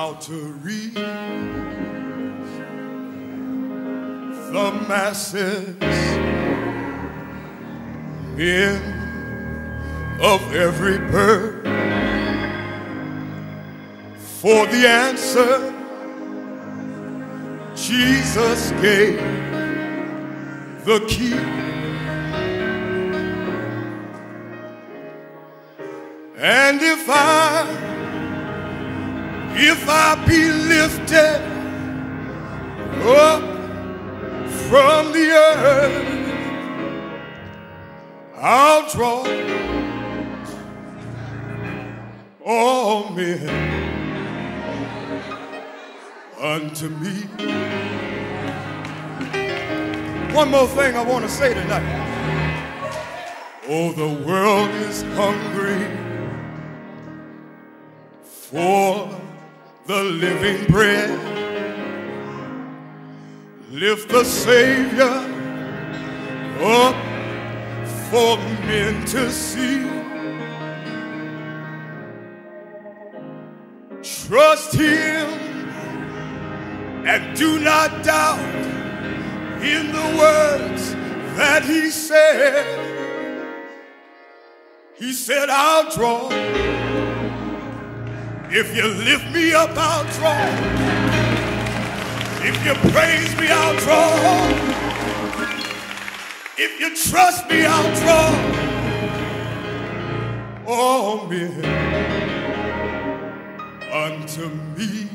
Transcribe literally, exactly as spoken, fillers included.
how to reach the masses, men of every birth. For the answer Jesus gave the key. And if I, if I be lifted up from the earth, I'll draw all men unto me. One more thing I want to say tonight. Oh, the world is hungry for the living bread. Lift the Savior up for men to see. Trust Him and do not doubt in the words that He said. He said, I'll draw. If you lift me up, I'll draw. If you praise me, I'll draw. If you trust me, I'll draw. All men unto me.